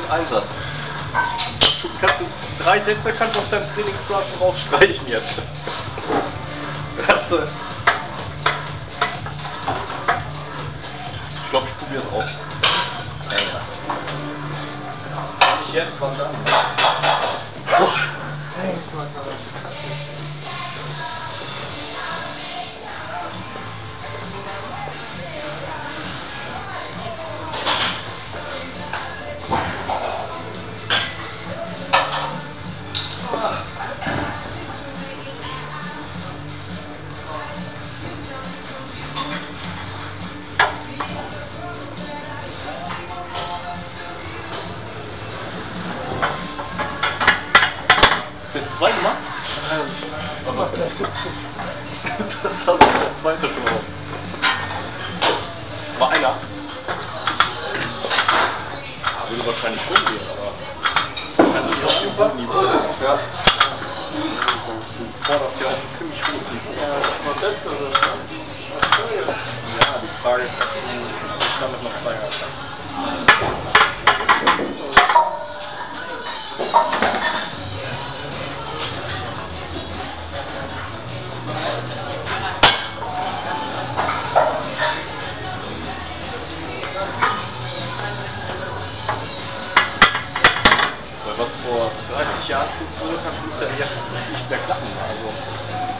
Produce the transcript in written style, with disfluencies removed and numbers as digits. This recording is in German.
Einsatz. Kannst du 3 Sätze kannst du aus deinem Trainingsplan rausstreichen jetzt. Ich glaube, ich probiere es auch. Ja. Nicht jetzt, wann dann? Zweimal? Aber das hast du das zweite schon auf. War einer. Würde wahrscheinlich schon gehen, aber kann nicht auf dem hohen Niveau. Ja. Fordert ja auch ziemlich hohes Niveau. Ja, das war das oder was? Ja, die Frage ist, ob du damit noch zwei hast. Was vor 30 Jahren tut wurde, kannst du ja jetzt nicht mehr klappen. Also